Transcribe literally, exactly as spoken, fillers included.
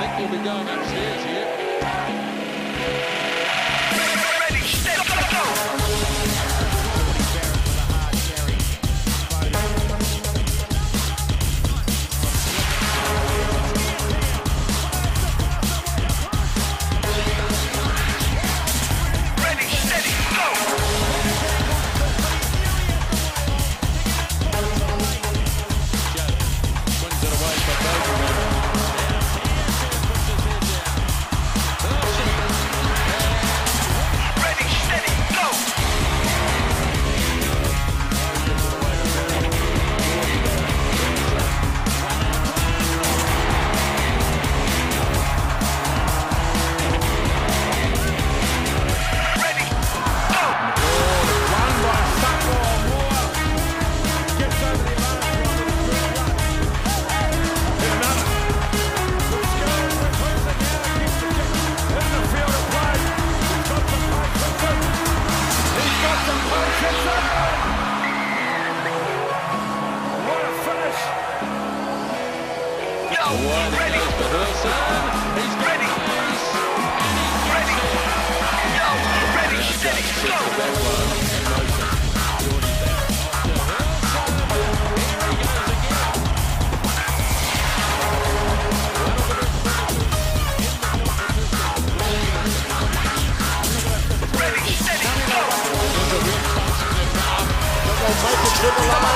think we'll be going upstairs here. Ready, step, go, go! Ready for Goosen. He's ready. Ready. Go. Ready, steady, go. Ready, steady, go. Make it to the line.